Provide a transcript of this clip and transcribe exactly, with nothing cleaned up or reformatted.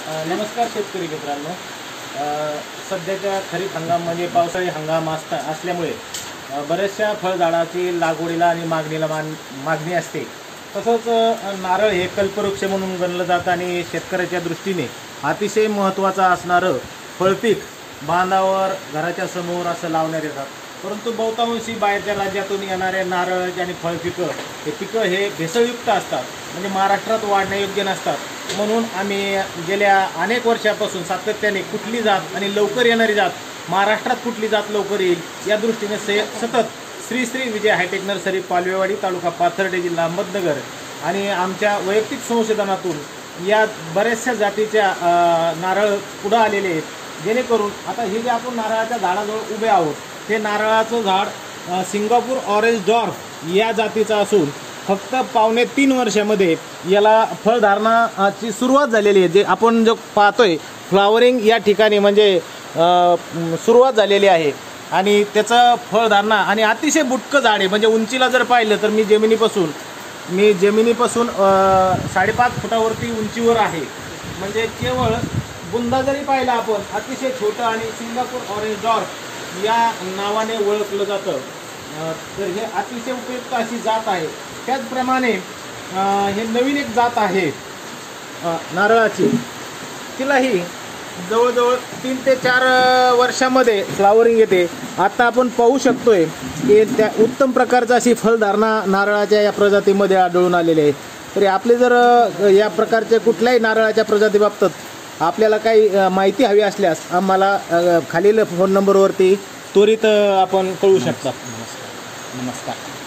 अ, नमस्कार शेतकरी मित्रांनो. अ, सध्याच्या खरीप हंगाम म्हणजे पावसाळी हंगाम असता असल्यामुळे अ, बऱ्याचशा फळझाडाची लागवडीला आणि मागणीला मान मागणी असते. तसंच अ, नारळ हे कल्पवृक्ष म्हणून गणलं जातं आणि शेतकऱ्याच्या दृष्टीने अतिशय महत्त्वाचं असणारं फळपीक बांधावर घराच्या समोर असं लावण्यात येतात. परंतु बहुतांशी बाहेरच्या राज्यातून येणारे नारळ आणि फळपिकं हे पिकं हे भेसळयुक्त असतात, म्हणजे महाराष्ट्रात वाढण्यायोग्य नसतात. म्हणून आम्ही गेल्या अनेक वर्षापासून सातत्याने कुठली जात आणि लवकर येणारी जात, महाराष्ट्रात कुठली जात लवकर येईल या दृष्टीने से सतत श्री श्री विजय हायटेक नर्सरी, पालवेवाडी, तालुका पाथर्डी, जिल्हा अहमदनगर आणि आमच्या वैयक्तिक संशोधनातून या बऱ्याचशा जातीच्या नारळ पुढं आलेले आहेत. जेणेकरून आता हे जे आपण नारळाच्या झाडाजवळ उभे आहोत, हे नारळाचं झाड सिंगापूर ऑरेंज डॉर्फ या जातीचं असून फक्त पावणे तीन वर्षामध्ये याला फळधारणाची सुरुवात झालेली आहे. जे आपण जो पाहतोय फ्लावरिंग या ठिकाणी म्हणजे सुरुवात झालेली आहे आणि त्याचं फळधारणा आणि अतिशय बुटकं झाड आहे. म्हणजे उंचीला जर पाहिलं तर मी जमिनीपासून मी जमिनीपासून साडेपाच फुटावरती उंचीवर आहे. म्हणजे केवळ बुंदा जरी पाहिला आपण, अतिशय छोटं आणि सिंगापूर ऑरेंज डॉर्फ या नावाने ओळखलं जातं. तर हे अतिशय उपयुक्त अशी जात आहे. त्याचप्रमाणे हे नवीन एक जात आहे नारळाची, तिलाही जवळजवळ तीन ते चार वर्षामध्ये फ्लावरिंग येते. आता आपण पाहू शकतोय की त्या उत्तम प्रकारचा अशी फलधारणा नारळाच्या या प्रजातीमध्ये आढळून आलेली आहे. तरी आपले जर या प्रकारच्या कुठल्याही नारळाच्या प्रजातीबाबत आपल्याला काही माहिती हवी असल्यास आम्हाला खालील फोन नंबरवरती त्वरित आपण कळवू शकता. नमस्कार नमस्कार